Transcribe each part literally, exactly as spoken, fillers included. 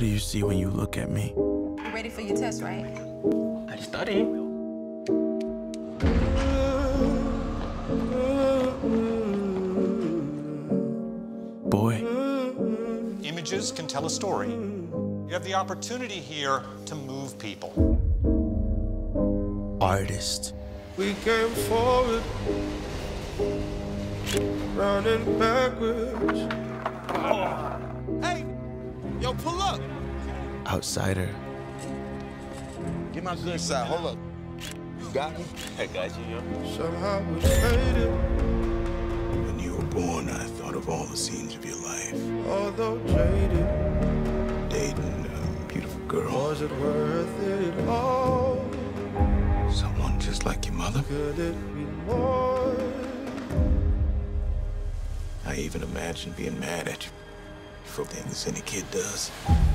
do you see when you look at me? You ready for your test, right? I study. Boy. Images can tell a story. You have the opportunity here to move people. Artist. We came forward, running backwards. Oh. Hey, yo, pull up. Outsider. Get my good side. Hold up. You got me? I got you, yo. Somehow we made it. When you were born, I thought of all the scenes of your life. Although jaded, dating a beautiful girl. was it worth it all? Someone just like your mother. Could it be more? I even imagined being mad at you for things any kid does.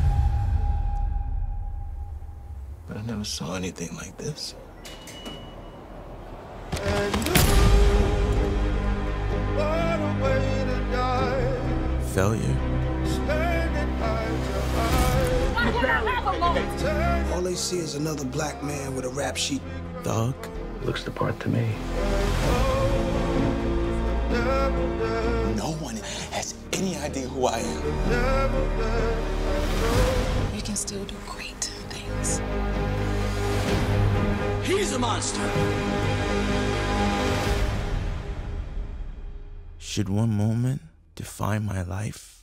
But I never saw anything like this. And what a way to die. Failure. Standing eye to eye. Why can't I have a moment? All they see is another black man with a rap sheet. Thug. Looks the part to me. No one has any idea who I am. You can still do great things. He's a monster. Should one moment define my life?